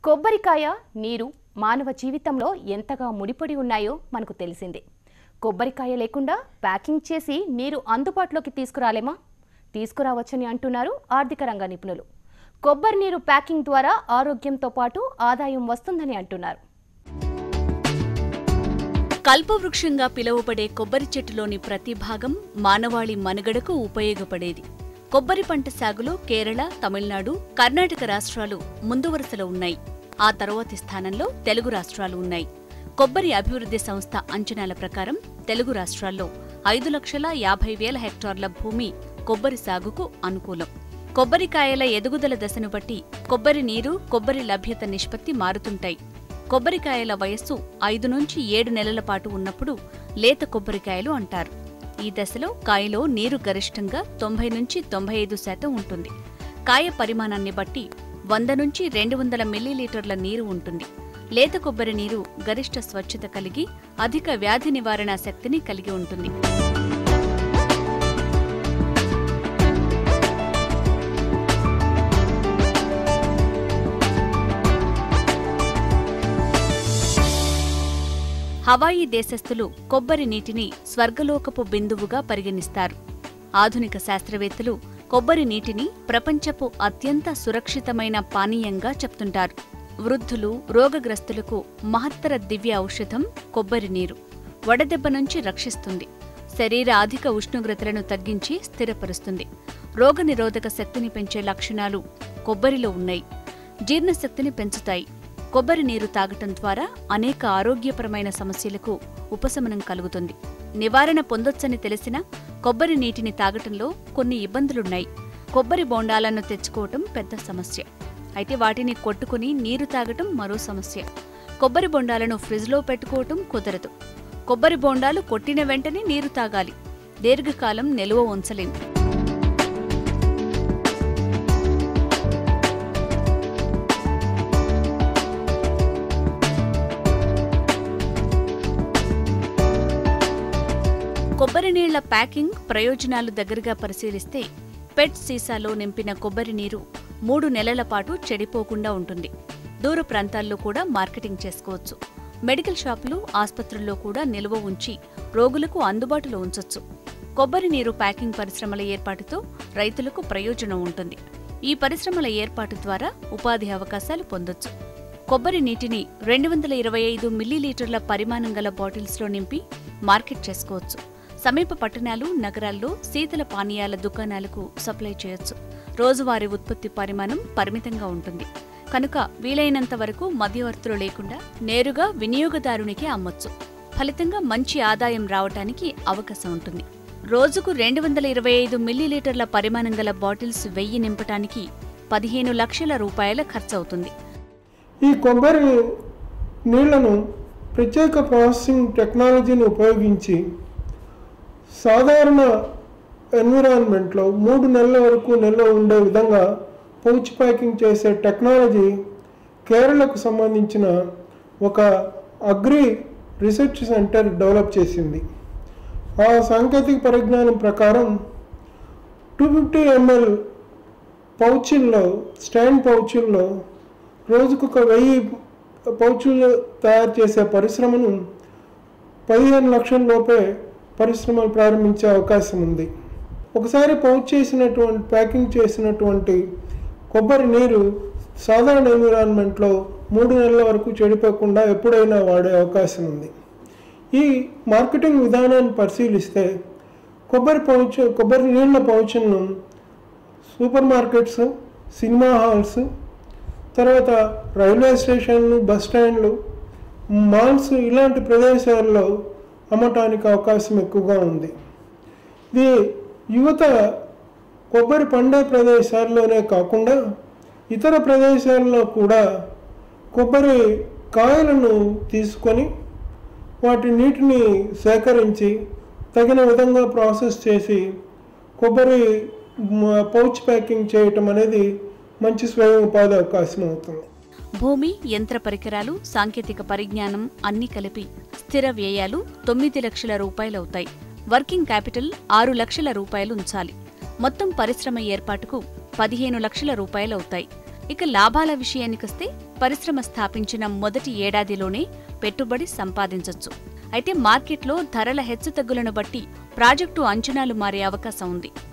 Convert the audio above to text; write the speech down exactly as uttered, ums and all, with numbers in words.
కొబ్బరికాయ నీరు మానవ జీవితంలో ఎంతగా ముడిపడి ఉన్నాయో మనకు తెలిసిందే. కొబ్బరికాయ లేకుండా ప్యాకింగ్ చేసి నీరు అందుబాటులోకి తీసుకురాలేమా? తీసుకురావచ్చని అంటున్నారు ఆర్థిక రంగ నిపుణులు. కొబ్బరి నీరు ప్యాకింగ్ ద్వారా ఆరోగ్యంతో పాటు ఆదాయం వస్తుందని అంటున్నారు. కల్పవృక్షంగా పిలువబడే కొబ్బరి చెట్టులోని ప్రతి భాగం మానవాళి మనుగడకు ఉపయోగపడేది. కొబ్బరి పంట సాగులో కేరళ, తమిళనాడు, కర్ణాటక రాష్ట్రాలు ముందు వరుసలో ఉన్నాయి. ఆ తరువాతి స్థానంలో తెలుగు రాష్ట్రాలు ఉన్నాయి. కొబ్బరి అభివృద్ధి సంస్థ అంచనాల ప్రకారం తెలుగు రాష్ట్రాల్లో ఐదు లక్షల యాభై వేల హెక్టార్ల భూమి కొబ్బరి సాగుకు అనుకూలం. కొబ్బరికాయల ఎదుగుదల దశను బట్టి కొబ్బరి నీరు, కొబ్బరి లభ్యత నిష్పత్తి మారుతుంటాయి. కొబ్బరికాయల వయస్సు ఐదు నుంచి ఏడు నెలల పాటు ఉన్నప్పుడు లేత కొబ్బరికాయలు అంటారు. ఈ దశలో కాయలో నీరు గరిష్టంగా తొంభై నుంచి తొంభై ఐదు శాతం ఉంటుంది. కాయ పరిమాణాన్ని బట్టి వంద నుంచి రెండు వందల మిల్లీలీటర్ల నీరు ఉంటుంది. లేత కొబ్బరి నీరు గరిష్ట స్వచ్ఛత కలిగి అధిక వ్యాధి నివారణ శక్తిని కలిగి ఉంటుంది. హవాయి దేశస్థులు కొబ్బరి నీటిని స్వర్గలోకపు బిందువుగా పరిగణిస్తారు. ఆధునిక శాస్త్రవేత్తలు కొబ్బరి నీటిని ప్రపంచపు అత్యంత సురక్షితమైన పానీయంగా చెప్తుంటారు. వృద్ధులు, రోగగ్రస్తులకు మహత్తర దివ్య ఔషధం కొబ్బరి నీరు. వడదెబ్బ నుంచి రక్షిస్తుంది. శరీర అధిక ఉష్ణోగ్రతలను తగ్గించి స్థిరపరుస్తుంది. రోగనిరోధక శక్తిని పెంచే లక్షణాలు కొబ్బరిలో ఉన్నాయి. జీర్ణశక్తిని పెంచుతాయి. కొబ్బరి నీరు తాగటం ద్వారా అనేక ఆరోగ్యపరమైన సమస్యలకు ఉపశమనం కలుగుతుంది. నివారణ పొందొచ్చని తెలిసినా కొబ్బరి నీటిని తాగటంలో కొన్ని ఇబ్బందులున్నాయి. కొబ్బరి బోండాలను తెచ్చుకోవటం పెద్ద సమస్య. అయితే వాటిని కొట్టుకుని నీరు తాగటం మరో సమస్య. కొబ్బరి బోండాలను ఫ్రిడ్జ్లో పెట్టుకోవటం కుదరదు. కొబ్బరి బోండాలు కొట్టిన వెంటనే నీరు తాగాలి. దీర్ఘకాలం నిల్వ ఉంచలేం. కొబ్బరి నీళ్ల ప్యాకింగ్ ప్రయోజనాలు దగ్గరగా పరిశీలిస్తే పెట్ సీసాలో నింపిన కొబ్బరి నీరు మూడు నెలల పాటు చెడిపోకుండా ఉంటుంది. దూర ప్రాంతాల్లో కూడా మార్కెటింగ్ చేసుకోవచ్చు. మెడికల్ షాపులు, ఆస్పత్రుల్లో కూడా నిల్వ ఉంచి రోగులకు అందుబాటులో ఉంచొచ్చు. కొబ్బరి నీరు ప్యాకింగ్ పరిశ్రమల ఏర్పాటుతో రైతులకు ప్రయోజనం ఉంటుంది. ఈ పరిశ్రమల ఏర్పాటు ద్వారా ఉపాధి అవకాశాలు పొందొచ్చు. కొబ్బరి నీటిని రెండు వందల ఇరవై ఐదు మిల్లీలీటర్ల పరిమాణం గల బాటిల్స్లో నింపి మార్కెట్ చేసుకోవచ్చు. సమీప పట్టణాలు, నగరాల్లో శీతల పానీయాల దుకాణాలకు సప్లై చేయొచ్చు. రోజువారీ ఉత్పత్తి పరిమాణం పరిమితంగా ఉంటుంది కనుక వీలైనంత వరకు మధ్యవర్తులు లేకుండా నేరుగా వినియోగదారునికి అమ్మొచ్చు. ఫలితంగా మంచి ఆదాయం రావటానికి అవకాశం ఉంటుంది. రోజుకు రెండు వందల ఇరవై ఐదు మిల్లీలీటర్ల పరిమాణం గల బాటిల్స్ వెయ్యి నింపటానికి పదిహేను లక్షల రూపాయల ఖర్చవుతుంది. ఈ కొబ్బరి నీళ్లను ప్రత్యేక ప్రాసెసింగ్ టెక్నాలజీని ఉపయోగించి సాధారణ ఎన్విరాన్మెంట్లో మూడు నెలల వరకు నిల్వ ఉండే విధంగా పౌచ్ ప్యాకింగ్ చేసే టెక్నాలజీ కేరళకు సంబంధించిన ఒక అగ్రి రీసెర్చ్ సెంటర్ డెవలప్ చేసింది. ఆ సాంకేతిక పరిజ్ఞానం ప్రకారం టూ ఫిఫ్టీ ఎంఎల్ పౌచుల్లో, స్టాండ్ పౌచుల్లో రోజుకొక వెయ్యి పౌచులు తయారు చేసే పరిశ్రమను పదిహేను లక్షల లోపే పరిశ్రమలు ప్రారంభించే అవకాశం ఉంది. ఒకసారి పౌచ్ చేసినటువంటి ప్యాకింగ్ చేసినటువంటి కొబ్బరి నీరు సాధారణ ఎన్విరాన్మెంట్లో మూడు నెలల వరకు చెడిపోకుండా ఎప్పుడైనా వాడే అవకాశం ఉంది. ఈ మార్కెటింగ్ విధానాన్ని పరిశీలిస్తే కొబ్బరి పౌచ్ కొబ్బరి నీళ్ల పౌచులను సూపర్ మార్కెట్స్, సినిమా హాల్స్, తర్వాత రైల్వే స్టేషన్లు, బస్ స్టాండ్లు, మాల్స్ ఇలాంటి ప్రదేశాల్లో అమ్మటానికి అవకాశం ఎక్కువగా ఉంది. ఇది యువత కొబ్బరి పండే ప్రదేశాల్లోనే కాకుండా ఇతర ప్రదేశాల్లో కూడా కొబ్బరి కాయలను తీసుకొని వాటి నీటిని సేకరించి తగిన విధంగా ప్రాసెస్ చేసి కొబ్బరి పౌచ్ ప్యాకింగ్ చేయటం అనేది మంచి స్వయం ఉపాధి అవకాశం అవుతుంది. భూమి, యంత్ర పరికరాలు, సాంకేతిక పరిజ్ఞానం అన్నీ కలిపి స్థిర వ్యయాలు తొమ్మిది లక్షల రూపాయలవుతాయి. వర్కింగ్ క్యాపిటల్ ఆరు లక్షల రూపాయలు ఉంచాలి. మొత్తం పరిశ్రమ ఏర్పాటుకు పదిహేను లక్షల రూపాయలవుతాయి. ఇక లాభాల విషయానికొస్తే పరిశ్రమ స్థాపించిన మొదటి ఏడాదిలోనే పెట్టుబడి సంపాదించొచ్చు. అయితే మార్కెట్లో ధరల హెచ్చుతగ్గులను బట్టి ప్రాజెక్టు అంచనాలు మారే అవకాశం ఉంది.